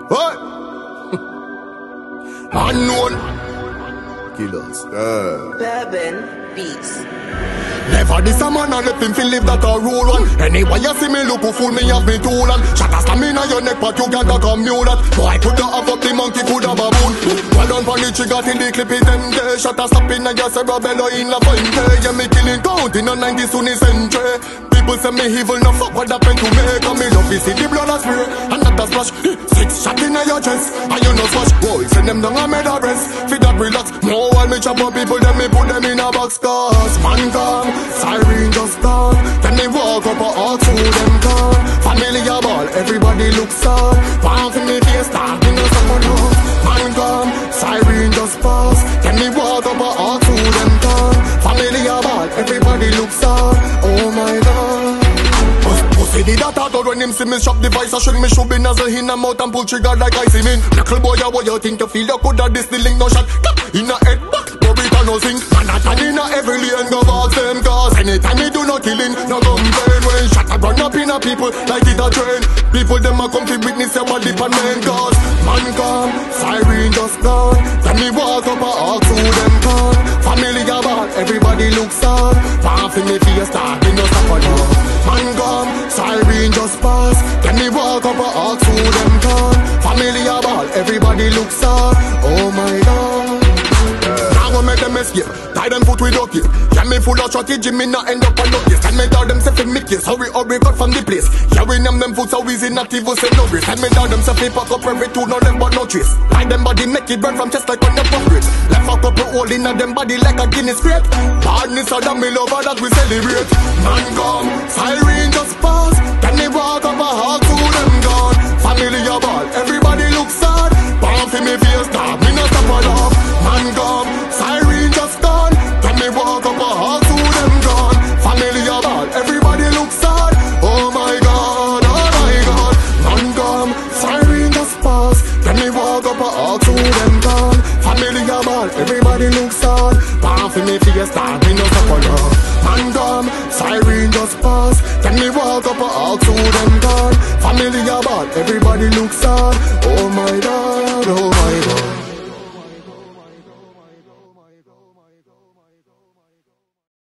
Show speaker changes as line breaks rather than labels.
What? Unknown killers.
Bourbon Beats.
Never this a man and let him feel live that a rule one. Anyway you see me look who fool me have me tool and shot a stamina your neck but you can't talk a mule that. Boy coulda have up the monkey coulda baboon. Well done pon the trigger till the clip is empty. Shot a stop in a your cerebello in la fuente. Yeah me killing count in a 90 soon is century. People say me evil no fuck what happen to me. Cause me love to see the blood a spray and not a splash. 6 shot in a your chest and you no splash. Boy send them down a med arrest. Fit that relax. No while me chop up people then me put them in a box cause man come. Siren just gone. Then they walk up and all to them gone. Family a ball, everybody looks on. One for me face, talking no someone else. Man come, siren just pass. Then they walk up and all to them gone. Family a ball, everybody looks on. Oh my God. Pussy did that out when him see me shop device. I should me should be nozzle in a mouth and pull trigger like I see me. Knuckle boy, what you think you feel? You coulda this the link no shot. In a head back. No sing, man a turn in a every lane go box them cause anytime me do no killing, no complain. When shot a run up in a people like it a train. People them a come to witness your body pan main cause man come, siren just gone. Then me walk up and all to them gone. Family a ball, everybody looks on. One for me face start, me no stop on love. Man come, siren just pass. Then me walk up and all to them gone. Family a ball, everybody looks on. Oh my God. Make them escape, tie them foot with ducky. Yeah, me full of strategy, me not end up on notice. And me tell them say fi me case, hurry cut from the place. Yeah, we name them foot so easy, not even say no risk. And me tell them say fi pack up every two, no them but no trace. Like them body make it burn from chest like on the portrait. Left a couple hole in them body like a Guinness crate. Badness of them me lover that we celebrate. Man come, siren just pass. Then they walk up a hall to them gone. Family a ball, everybody looks sad. Palm fi me face, nah, me no stop a laugh. Man come, siren just gone. Then me walk up a hall to them gone. Family a ball, everybody looks sad. Oh my God, oh my God. Man come, siren just pass. Then me walk up a hall to them gone. Family a ball, everybody looks sad. Palm for me face, start me no stop a laugh. Man come, siren just pass. Then me walk up a hall to them gone. Family a ball, everybody looks sad. Oh my God.